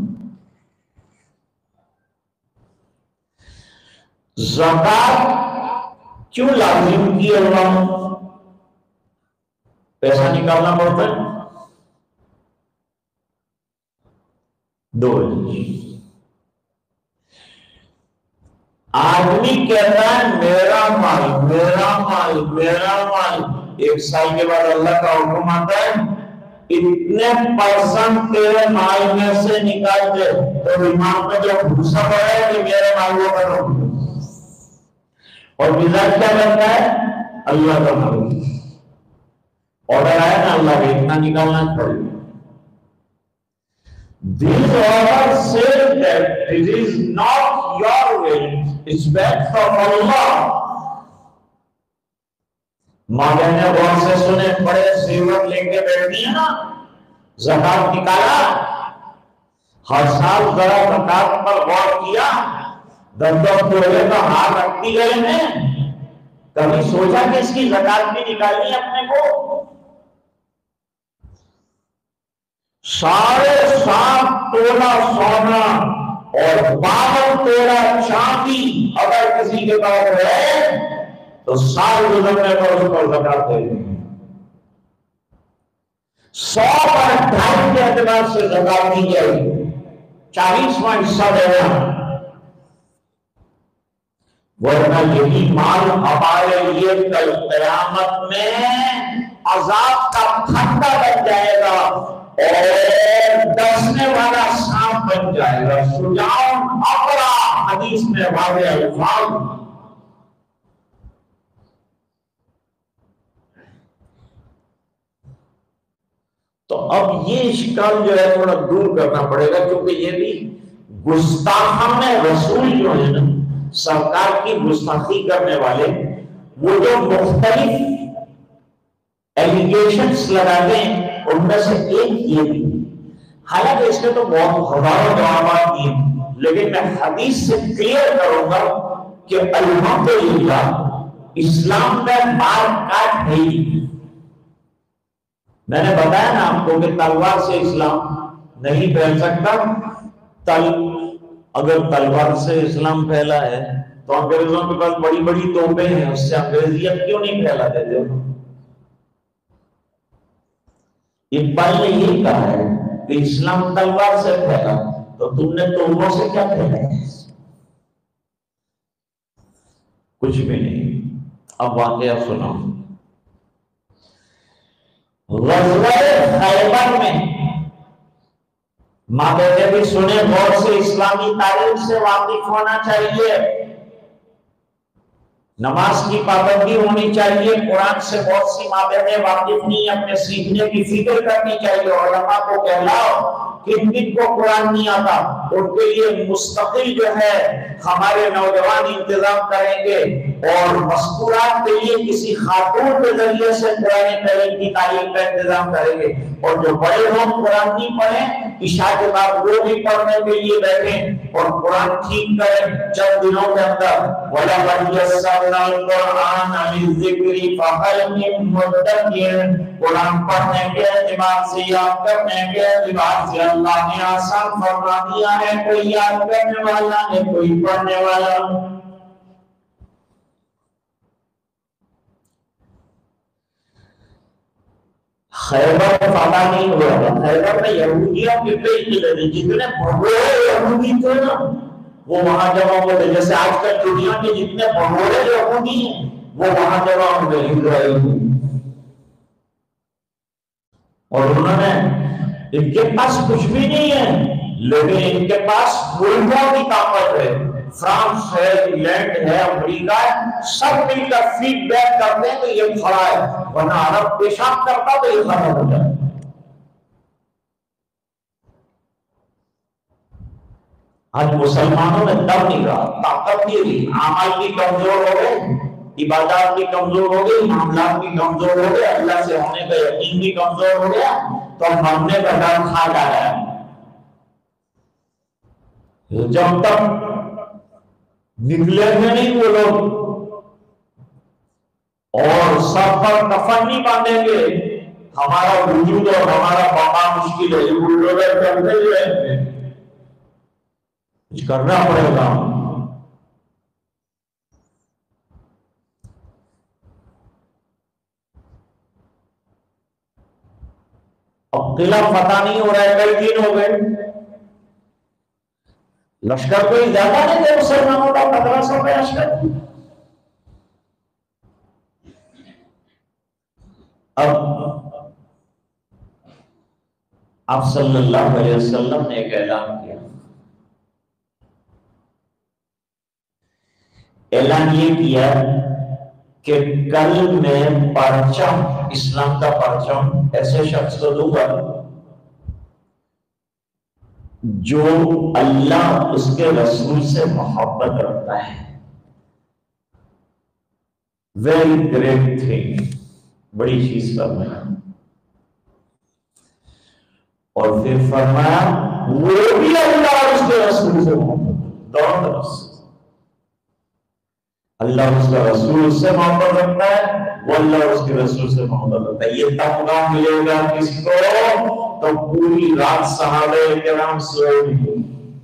زکات کیوں لازم کی اللہ؟ پیسہ نکالنا پڑتا ہے. دو آدمی کہتا ہے میرا مال میرا مال میرا مال، ایک سال کے بعد اللہ کا حکم آتا ہے اتنے پرسنٹ تیرے مال میں سے نکال دے، تو دماغ میں جو گھسا پڑا ہے کہ میرے مال وہ کرو، اور مزاج کیا کرتا ہے اللہ کا مال. آرڈر آیا نا اللہ کا اتنا نکالنا پڑے. This order says that it is not your will, it's back from Allah. ماں بہنیں غور سے سنے، بڑے زیور لے کے بیٹھتی ہیں نا، زکات نکالا، ہر سال ذرا زکات پر غور کیا، 10 توڑے کا ہاتھ رکھتی گئے ہیں، کبھی سوچا کہ اس کی زکات بھی نکالنی ہے اپنے کو؟ 7.5 تولا سونا اور 52 تولا چاندی اگر کسی کے پاس ہے تو سال گزرنے پر اس پر زکات دے دیں. 100 پر 2.5 کے اعتبار سے زکات دی جائے گی، 40واں حصہ دینا، ورنہ یہی مال ہمارے لیے کل قیامت میں عذاب کا پھندا بن جائے گا اور ڈسنے والا سانپ بن جائے گا. شجاع اقرا حدیث میں واضح الفاظ. تو اب یہ اشکال جو ہے تھوڑا دور کرنا پڑے گا، کیونکہ یہ بھی گستاخان رسول جو ہے نا، سرکار کی گستاخی کرنے والے، وہ جو مختلف ایلیگیشنز لگاتے ہیں ان میں سے ایک یہ بھی، حالانکہ اس کے تو بہت ہزاروں جوابات دیے، لیکن میں حدیث سے کلیئر کروں گا کہ الحمدللہ اسلام میں مار کاٹ نہیں. میں نے بتایا نا آپ کو کہ تلوار سے اسلام نہیں پھیل سکتا. اگر تلوار سے اسلام پھیلا ہے تو انگریزوں کے پاس بڑی بڑی توپیں ہیں، اس سے انگریزیت کیوں نہیں پھیلا دیتے؟ اقبال نے یہ کہا ہے کہ اسلام تلوار سے پھیلا، تو تم نے توپوں سے کیا پھیلا؟ کچھ بھی نہیں. اب واقعہ سنو. غزوہ خیبر میں ماں بیٹے بھی سنے غور سے، اسلامی تاریخ سے واقف ہونا چاہیے، نماز کی پابندی ہونی چاہیے. قرآن سے بہت سی ماں بہنیں واقف نہیں، اپنے سیکھنے کی فکر کرنی چاہیے. علماء کو کہلاؤ کن کن کو قرآن نہیں آتا، ان کے لیے مستقل جو ہے ہمارے نوجوان انتظام کریں گے، اور مذکورات کے لیے کسی خاتون کے ذریعے سے قرآن کریم کی تعلیم کا انتظام کریں گے. اور جو بڑے لوگ قرآن نہیں پڑھیں، عشاء کے بعد وہ بھی پڑھنے کے لیے بیٹھیں اور قرآن ٹھیک کریں. چند دنوں کے اندر وَلَقَدْ يَسَّرْنَا الْقُرْآنَ لِلذِّكْرِ فَهَلْ مِن مُّدَّكِرٍ. قرآن پڑھنے کے اعتبار سے، یاد کرنے کے اعتبار سے اللہ نے آسان فرما دیا ہے. کوئی یاد کرنے والا ہے، کوئی پڑھنے والا. خیبر فتح نہیں ہوا تھا. خیبر میں یہودیوں کی کئی قلعے تھے، جتنے بھگوڑے یہودی تھے نا وہ وہاں جمع ہوئے تھے. جیسے آج کل دنیا کے جتنے بھگوڑے یہودی ہیں وہ وہاں جمع ہوئے اسرائیل میں. اور انہوں نے، ان کے پاس کچھ بھی نہیں ہے لیکن ان کے پاس ملکوں کی طاقت ہے. فرانس ہے، انگلینڈ ہے، امریکہ ہے، سب مل کر فیڈ بیک کرتے ہیں تو یہ کھڑا ہے، ورنہ عرب پیشاب کرتا تو یہ ختم ہو جائے۔ آج مسلمانوں میں دم نہیں رہا، طاقت نہیں رہی، اعمال بھی کمزور ہو گئے، عبادات بھی کمزور ہو گئی، معاملات بھی کمزور ہو گئے، اللہ سے ہونے کا یقین بھی کمزور ہو گیا، تو مرنے کا ڈر کھا جا رہا ہے۔ جب تک نکلیں گے نہیں وہ لوگ اور سب پر کفن نہیں باندھیں گے، ہمارا وجود اور ہمارا بقا مشکل ہے۔ یہ بلڈوزر کرتے ہوئے کچھ کرنا پڑے گا۔ اب قلعہ فتح نہیں ہو رہا ہے، کئی دن ہو گئے، لشکر کوئی زیادہ نہیں تھے مسلمانوں کا، 1500 کا لشکر۔ اب آپ صلی اللہ علیہ وسلم نے ایک اعلان کیا، اعلان یہ کیا کہ کل میں پرچم، اسلام کا پرچم ایسے شخص کو دوں گا جو اللہ اس کے رسول سے محبت رکھتا ہے۔ ویری گریٹ تھنگ، بڑی چیز فرمایا، اور پھر فرمایا وہ بھی اللہ اور اس کے رسول سے محبت، دونوں طرف سے، اللہ اس کا رسول اس سے محبت رکھتا ہے، وہ اللہ اس کے رسول سے محبت رکھتا ہے۔ یہ تمغہ ملے گا کس کو؟ تو پوری رات صحابہ کرام سوئے نہیں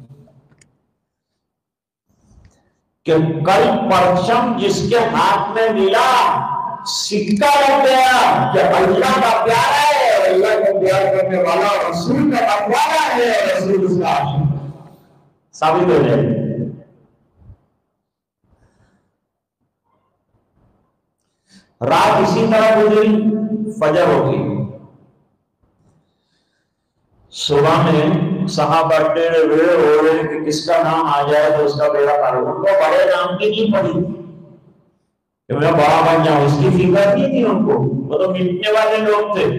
کہ کل پرچم جس کے ہاتھ میں ملا سکہ لگ گیا کہ اللہ کا پیارا ہے، اللہ کو پیار کرنے والا رسول کا پیارا ہے، رسول اس کا عاشق ثابت ہو جائے۔ رات اسی طرح گزری، فجر ہو گئی، صبح میں صحابہ ٹیڑے ہوئے ہو رہے کہ کس کا نام آ جائے تو اس کا بیڑا پار ہو۔ ان کو بڑے نام کی نہیں پڑی کہ میں بڑا بن جاؤں، اس کی فکر نہیں تھی ان کو، وہ تو مٹنے والے لوگ تھے۔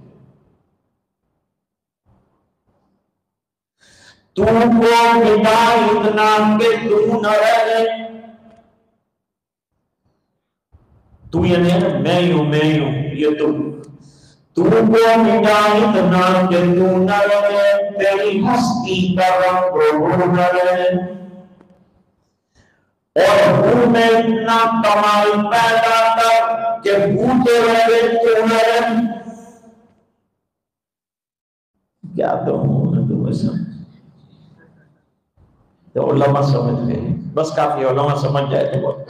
تو کو مٹا اتنا کہ تو نہ رہے، تو یہ نہیں میں ہوں میں ہوں، یہ تو کو مٹا اتنا کہ تو نہ رہے، تیری ہستی کا رنگ رو نہ رہے، اور ہوں میں اتنا کمال پیدا کر کہ بھوتے رہے تو نہ رہے۔ کیا تو ہوں میں تمہیں سمجھ، تو علماء سمجھ گئے، بس کافی علماء سمجھ جائے تو بہت۔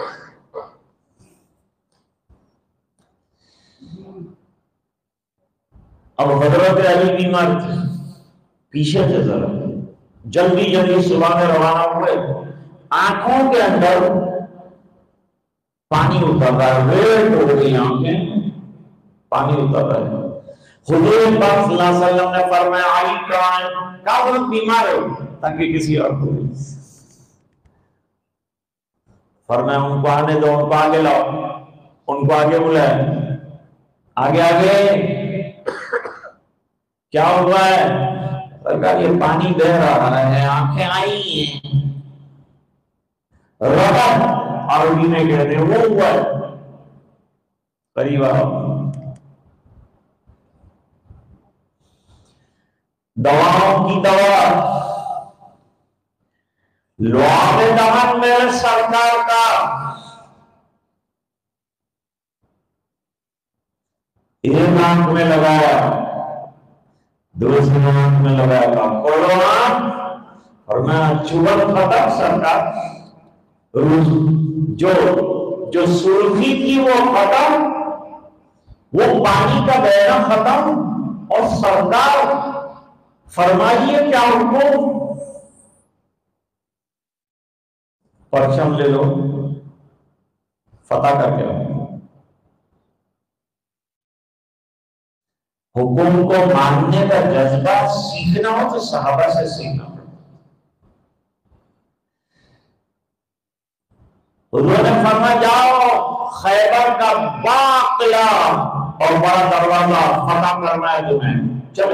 اب حضرت علی بیمار تھے، پیچھے تھے ذرا، جلدی جلدی صبح میں روانہ ہوئے، آنکھوں کے اندر پانی اتر رہا ہے، ریڈ ہو گئی آنکھیں، پانی اتر رہا ہے۔ حضور پاک صلی اللہ علیہ وسلم نے فرمایا علی کہاں ہے؟ کہا بہت بیمار ہو، تاکہ کسی اور کو فرمایا ان کو آنے دو، ان کو آگے لاؤ، ان کو آگے بلائے، آگے آگے کیا ہوا ہے؟ سرکار یہ پانی بہ رہا ہے، آنکھیں آئی ہیں، ربط عربی میں کہتے ہیں وہ ہوا ہے، قریب آؤ، دواؤں کی دوا، لعاب دہن میرے سرکار کا، ایک آنکھ میں لگایا، دوسری آنکھ میں لگایا تھا، کھولو آنکھ، اور میں چوبن ختم سرکار، جو سرخی تھی وہ ختم، وہ پانی کا بہنا ختم، اور سرکار فرمائیے کیا حکم؟ پرچم لے لو، فتح کر کے حکم کو ماننے کا جذبہ سیکھنا ہو تو صحابہ سے سیکھنا ہو۔ حضور نے فرمایا جاؤ خیبر کا باقلہ اور بڑا دروازہ فتح کرنا ہے تمہیں، چلے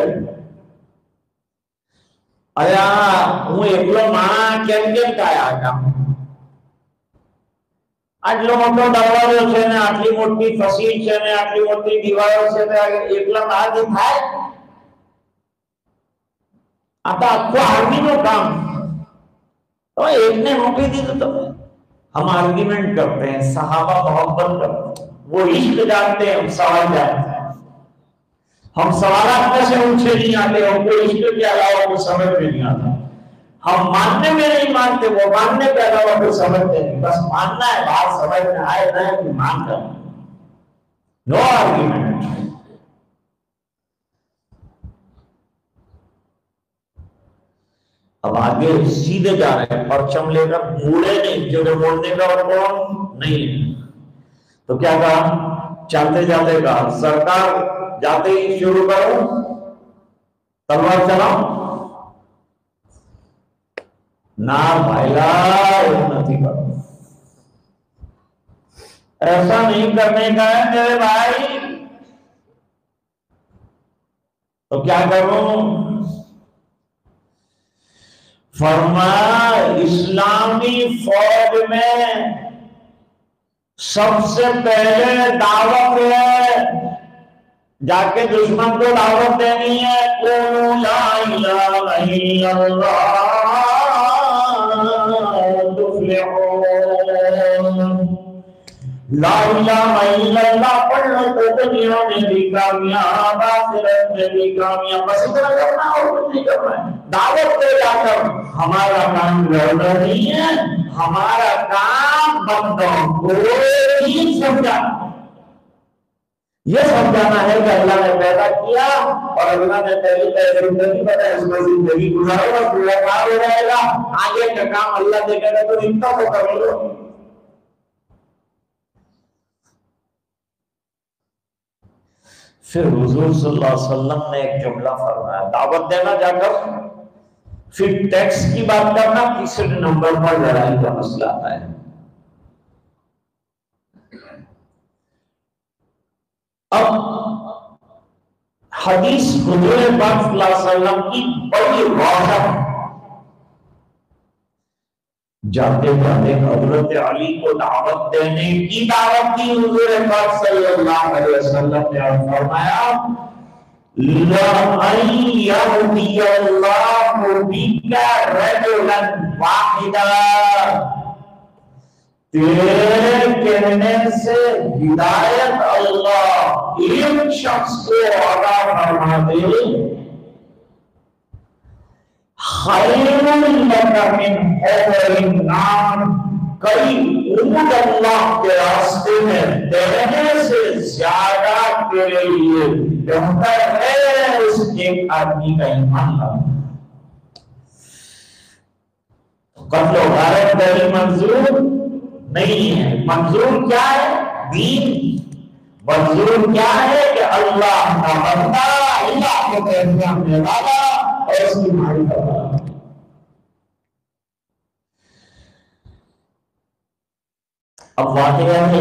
آیا ہوں ایکلو ماں کیم کایا کام આટલો મોટો દરવાજો છે ને આટલી મોટી ફસીલ છે ને આટલી મોટી દીવારો છે ને એકલા હાથ થાય આ તો આખું આર્મીનું કામ તો એકને મોકલી દીધું તમે हम आर्ग्यूमेंट करते हैं सहाबा मोहब्बत करते हैं वो इश्क जानते हैं हम सवाल जानते हैं हम सवाल से ऊंचे नहीं आते हमको इश्क के अलावा कुछ समझ में नहीं आता हम मानने में नहीं मानते वो मानने के अलावा कुछ समझते नहीं बस मानना है बात समझ में आए ना कि मान कर नो आर्ग्यूमेंट अब आगे सीधे जा रहे हैं परचम लेकर मुड़े नहीं जो मोड़ने का और नहीं तो क्या कहा चलते जाते कहा सरकार जाते ही शुरू करो तलवार चलाओ ना भाईला नहीं करो ऐसा नहीं करने का है मेरे भाई तो क्या करूं फरमाया इस्लामी फौज में सबसे पहले दावत है जाके दुश्मन को दावत देनी है क़ुलू ला इलाहा इल्लल्लाह तुफ़्लिहून ला इलाहा इल्लल्लाह पढ़ लो तो दुनिया में भी कामयाब आखिरत में भी कामयाब बस इतना करना और कुछ नहीं करना है दावत दे जाकर हमारा काम लड़ना नहीं है हमारा काम बंदों को ही समझाना ये समझाना है कि अल्लाह ने पैदा किया और अल्लाह ने पहली जिंदगी बताया इसमें जिंदगी गुजारो पूरा काम हो जाएगा आगे का काम अल्लाह देखेगा तो इतना तो कर लो फिर हुजूर सल्लल्लाहु अलैहि वसल्लम ने एक जुमला फरमाया दावत देना जाकर फिर टैक्स की बात करना तीसरे नंबर पर लड़ाई का मसला आता है अब हदीस हुजूर पाक सल्लल्लाहु अलैहि वसल्लम की बड़ी रोशन जाते जाते हजरत अली को दावत देने की दावत दी हुजूर पाक सल्लल्लाहु अलैहि वसल्लम ने फरमाया ला अय्यहुदियल्लाहु बिका रजुलन वाहिदा तेरे कहने से हिदायत अल्लाह एक शख्स को अता फरमा दे खैरुल लका मिन हुमरिन नाम कई उम्र अल्लाह के रास्ते में देने से ज्यादा तेरे लिए बेहतर है उस एक आदमी का ईमान लाना कत्ल गारत दरी मंजूर नहीं है मंजूर क्या है दीन मंजूर क्या है कि अल्लाह का बंदा अल्लाह को पहचान में वाला और उसकी मारी वाला अब वाक़या है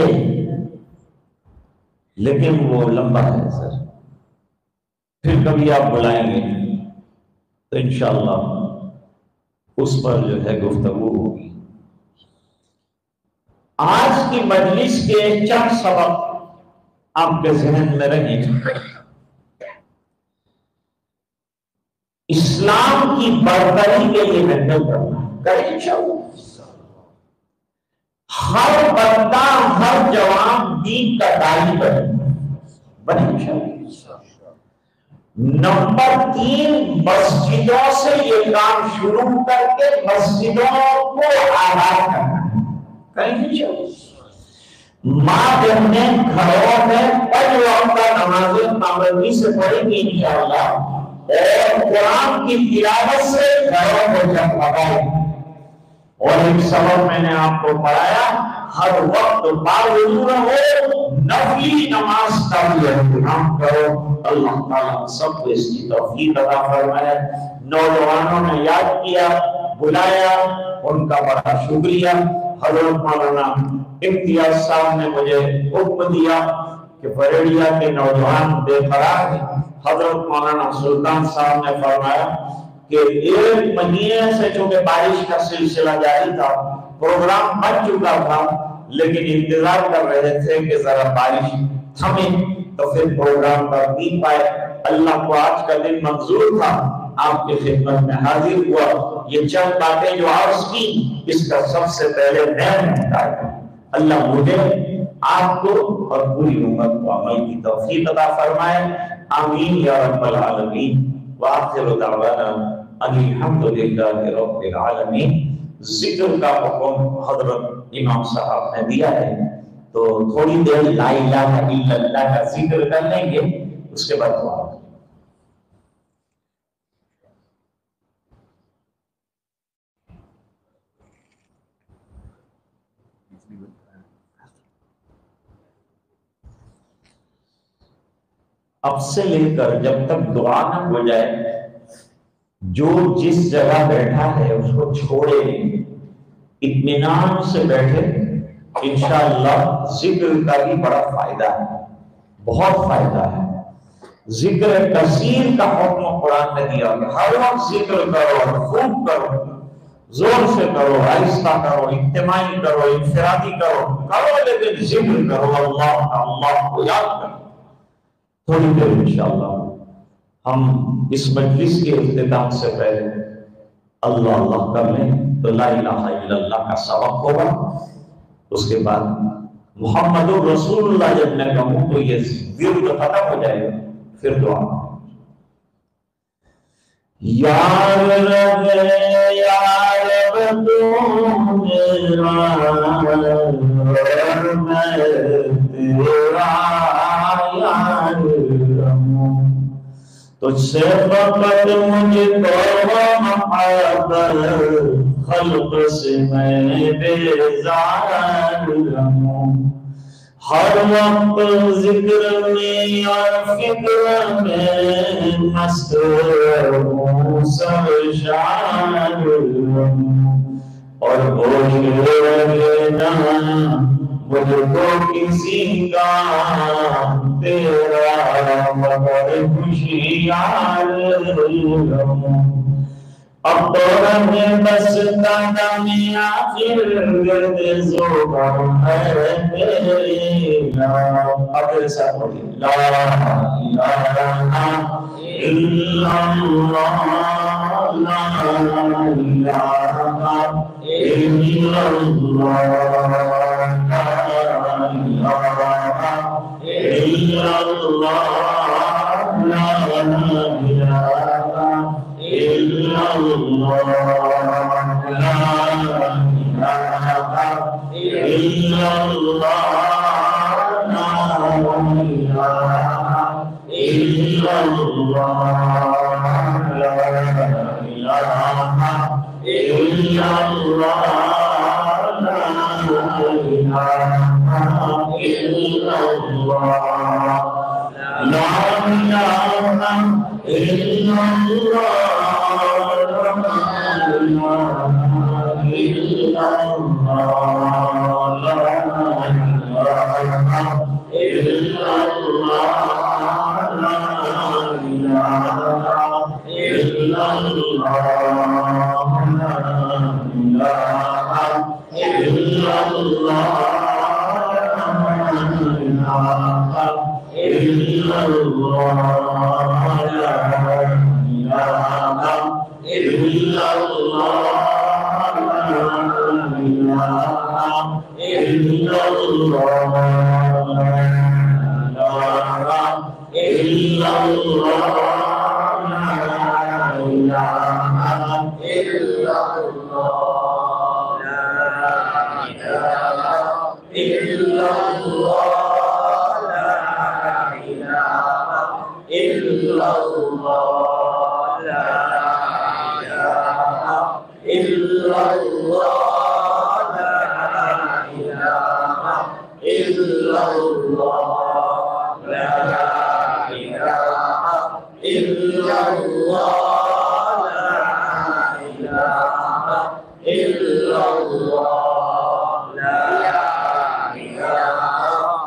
लेकिन वो लंबा है सर फिर कभी आप बुलाएंगे तो इंशाअल्लाह उस पर जो है गुफ्तगू होगी आज की मजलिस के चंद सबक आपके ज़हन में रहेंगे इस्लाम की बरतरी के लिए मेहनत करना करें इंशाअल्लाह हर बंदा हर जवान दीन का दाई बने नंबर 3 मस्जिदों से ये काम शुरू करके मस्जिदों को आबाद करना कहीं माँ बहने घरों में 5 वक्त नमाज़ें पाबंदी से पढ़ेंगी इंशाअल्लाह और कुरान की तिलावत से घरों को जगमगाएं और एक सबक मैंने आपको पढ़ाया हर वक्त बावजूद रहो नफली नमाज का भी एहतमाम करो अल्लाह ताला सबको इसकी तौफीक अता फरमाए नौजवानों ने याद किया बुलाया उनका बड़ा शुक्रिया حضرت مولانا امتیاز صاحب نے مجھے حکم دیا کہ بریلیا کے نوجوان بے قرار ہیں. حضرت مولانا سلطان صاحب نے فرمایا کہ 1 مہینے سے چونکہ بارش کا سلسلہ جاری تھا، پروگرام بن چکا تھا، لیکن انتظار کر رہے تھے کہ ذرا بارش تھمے تو پھر پروگرام کر نہیں پائے. اللہ کو آج کا دن منظور تھا، آپ کی خدمت میں حاضر ہوا. یہ چند باتیں جو عرض کی، اس کا سب سے پہلے میں بتایا. اللہ مجھے، آپ کو اور پوری امت کو عمل کی توفیق عطا فرمائے. آمین یا رب العالمین. وآخر دعوانا ان الحمدللہ رب العالمین. ذکر کا حکم حضرت امام صاحب نے دیا ہے، تو تھوڑی دیر لا الہ الا اللہ کا ذکر کر لیں گے، اس کے بعد دعا. اب سے لے کر جب تک دعا نہ ہو جائے، جو جس جگہ بیٹھا ہے اس کو چھوڑے، اطمینان سے بیٹھے. انشاءاللہ ذکر کا بھی بڑا فائدہ ہے، بہت فائدہ ہے. ذکر کثیر کا حکم قرآن نے دیا کہ ہر وقت ذکر کرو، خوب کرو، زور سے کرو، آہستہ کرو، اجتماعی کرو، انفرادی کرو، لیکن ذکر کرو، اللہ کو یاد کرو. تھوڑی دیر انشاءاللہ ہم اس مجلس کے اختتام سے پہلے اللہ اللہ کر لیں تو لا الہ الا اللہ کا سبق ہوگا. اس کے بعد محمد رسول اللہ جب میں کہوں تو یہ ورد ختم ہو جائے گا، پھر دعا. یا رب یا رب تو میرا یار، تجھ سے فقط مجھ کو محبت، خلق سے میں بیزار ہوں. ہر وقت ذکر میں اور فکر میں مست ہوں، سرشار ہوں. اور ہوش لینا مجھ کو کسی کا تیرا مگر خوشیار ہوں. اب تو رہے بس قدم آخر گرد زبر ہے تیری. اب سب لا الہ الا اللہ، لا الہ الا اللہ، لا الہ الا اللہ، لا الہ الا اللہ، لا الہ الا اللہ، لا الہ الا اللہ، لا الہ الا اللہ، لا الہ الا اللہ، لا الہ الا اللہ.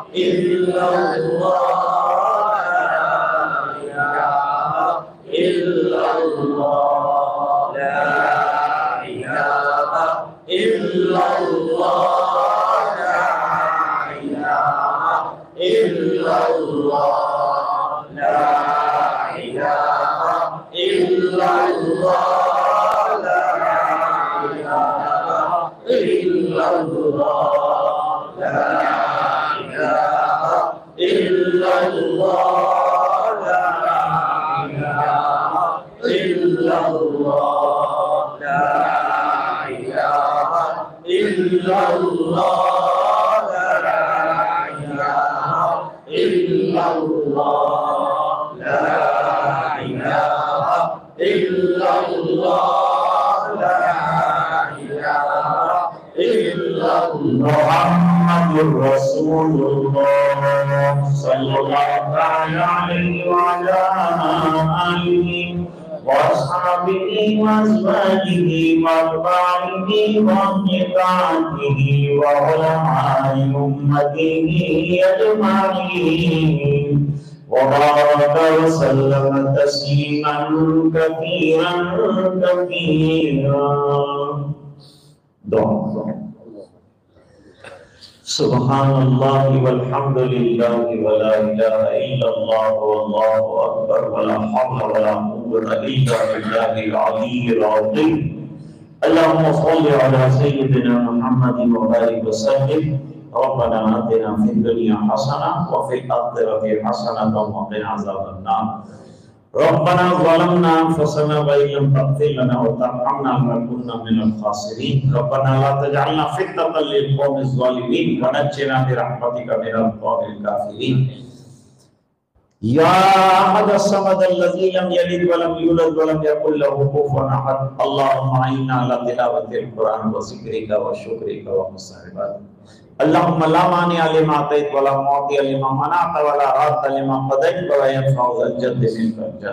إلا الله إلا الله لا إله إلا الله لا إله إلا الله لا إله إلا الله لا إله إلا الله لا إله إلا الله لا إله إلا الله لا إله إلا الله لا إله إلا الله لا إله إلا الله لا إله إلا الله محمد رسول الله صلى الله عليه وعلى آله وأصحابه وأزواجه وأتباعه وأمته وعلماء أمته أجمعين وبارك وسلم تسليما كثيرا كثيرا. سبحان الله والحمد لله ولا إله إلا الله والله أكبر ولا حول ولا قوة إلا بالله العلي العظيم. اللهم صل على سيدنا محمد وبارك وسلم. ربنا آتنا في الدنيا حسنة وفي الآخرة حسنة وقنا عذاب النار. ربنا ظلمنا أنفسنا وإن لم تغفر لنا وترحمنا لنكن من الخاسرين. ربنا لا تجعلنا فتنة للقوم الظالمين ونجنا برحمتك من القوم الكافرين. يا أحد الصمد الذي لم يلد ولم يولد ولم يكن له كفوا أحد. اللهم أعنا على تلاوة القرآن وذكرك وشكرك وحسن عبادتك. اللهم لا مانع لما أعطيت ولا معطي لما منعت ولا راد لما قضيت ولا ينفع ذا الجد منك الجد.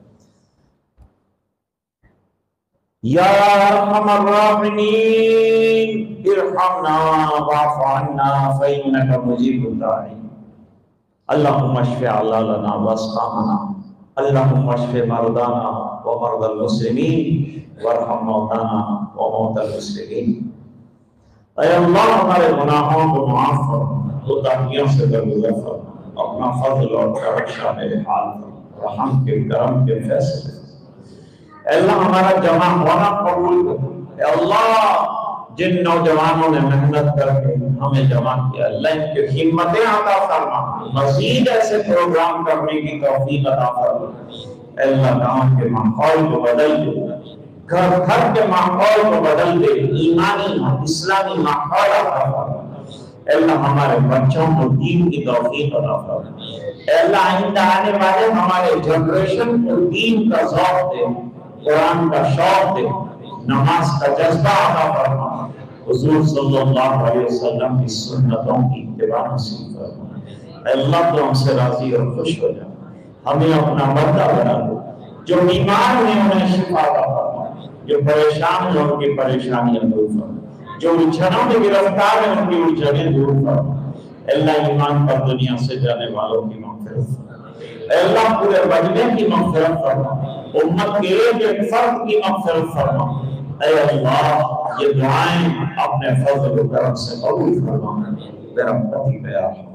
يا أرحم الراحمين ارحمنا واعف عنا فإنك مجيب الداعين. اللهم اشف علالنا واسقامنا. اللهم اشف مرضانا ومرضى المسلمين وارحم موتانا وموتى المسلمين. اے اللہ ہمارے گناہوں کو معاف فرما، کوتاہیوں سے درگزر فرما، اپنا فضل اور کرم شامل حال فرما، رحم کے کرم کے فیصلے. اے اللہ ہمارا جمع ہونا قبول کر. اے اللہ جن نوجوانوں نے محنت کر کے ہمیں جمع کیا، اللہ ان کی ہمتیں عطا فرما، مزید ایسے پروگرام کرنے کی توفیق عطا فرما. اے اللہ گاؤں کے ماحول کو بدل دے، گھر گھر کے ماحول کو بدل دے، ایمانی اسلامی ماحول عطا فرما. اے اللہ ہمارے بچوں کو دین کی توفیق عطا فرما. اے اللہ آئندہ آنے والے ہمارے جنریشن کو دین کا ذوق دے، قرآن کا شوق دے، نماز کا جذبہ عطا فرما. حضور صلی اللہ علیہ وسلم کی سنتوں کی اتباع نصیب فرما. اے اللہ تو ہم سے راضی اور خوش ہو جا، ہمیں اپنا بندہ بنا دو. جو بیمار ہیں انہیں شفا عطا فرما، جو پریشان ہیں ان کی پریشانیاں دور فرما، جو الجھنوں میں گرفتار ہیں ان کی الجھنیں دور فرما. اے اللہ ایمان پر دنیا سے جانے والوں کی مغفرت فرما. اے اللہ پورے مجمع کی مغفرت فرما، امت کے ایک فرد کی مغفرت فرما. اے اللہ یہ دعائیں اپنے فضل و کرم سے قبول فرما برحمتک یا